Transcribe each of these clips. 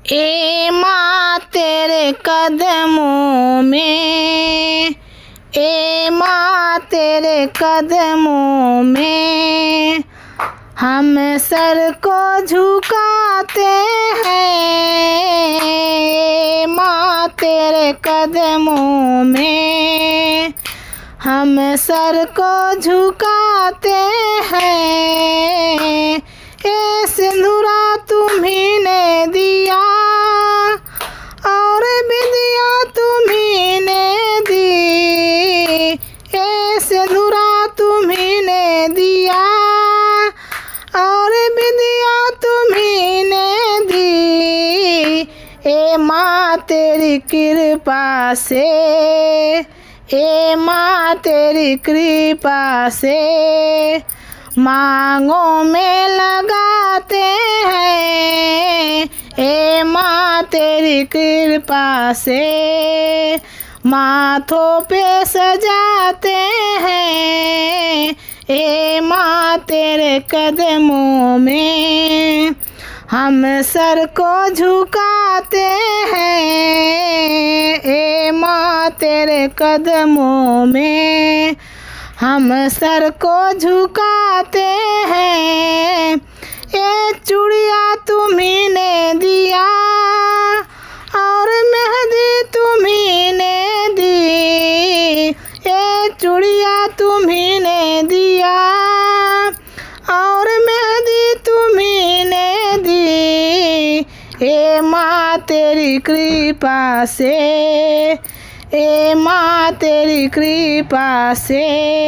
ए माँ तेरे कदमों में, ए माँ तेरे कदमों में हम सर को झुकाते हैं। ए माँ तेरे कदमों में हम सर को झुकाते हैं। ए सिंदूरा तुम्ही ने दिया और बिंदिया तुम्ही ने दी। ए सिंदूरा तुम्ही ने दिया और बिंदिया तुम्ही ने दी। ए माँ तेरी कृपा से, ए माँ तेरी कृपा से मांगों में लगाते हैं। ए माँ तेरी कृपा से माथों पे सजाते हैं। ए माँ तेरे कदमों में हम सर को झुकाते हैं। ए माँ तेरे कदमों में हम सर को झुकाते हैं। ए चूड़िया तुम्ही ने दिया और मेहंदी तुम्ही ने दी। ए चूड़िया तुम्ही ने दिया और मेहंदी तुम्ही ने दी। ए माँ तेरी कृपा से, ए माँ तेरी कृपा से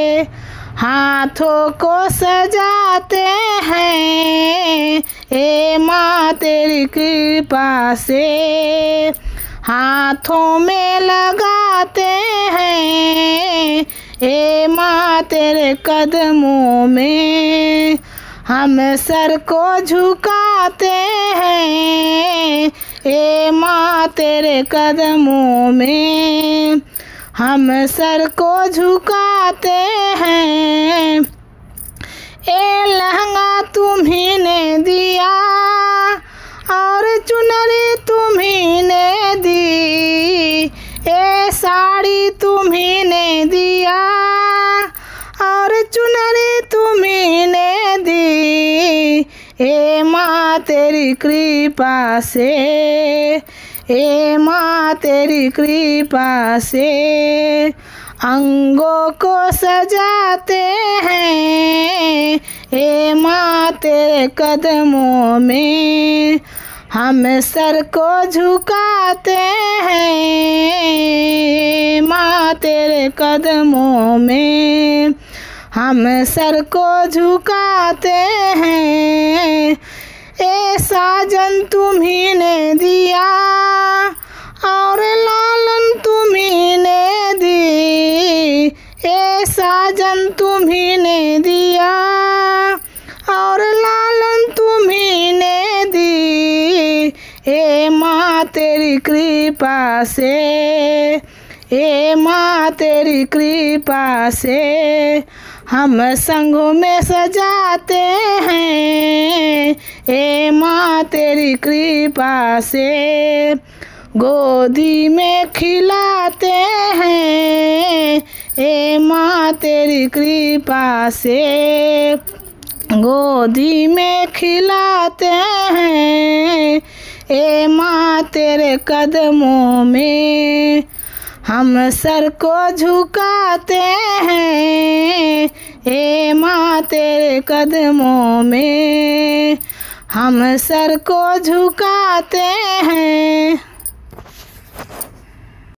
हाथों को सजाते हैं। ए माँ तेरी कृपा से हाथों में लगाते हैं। ए माँ तेरे कदमों में हम सर को झुकाते हैं। ए माँ तेरे कदमों में हम सर को झुकाते हैं। ए लहंगा तुम्ही ने दिया और चुनरी तुम्ही ने दी। ए साड़ी तुम्ही ने दिया और चुनरी तुम्ही ने दी। ए माँ तेरी कृपा से, ए माँ तेरी कृपा से अंगों को सजाते हैं। ए माँ तेरे कदमों में हम सर को झुकाते हैं। माँ तेरे कदमों में हम सर को झुकाते हैं। ए साजन तुम्ही ने दिया और लालन तुम्ही ने दी। ए साजन तुम्ही ने दिया और लालन तुम्ही ने दी। ए माँ तेरी कृपा से, ए माँ तेरी कृपा से हम संगों में सजाते हैं। ए माँ तेरी कृपा से गोदी में खिलाते हैं। ए माँ तेरी कृपा से गोदी में खिलाते हैं। ए माँ तेरे कदमों में हम सर को झुकाते हैं। ए माँ तेरे कदमों में हम सर को झुकाते हैं।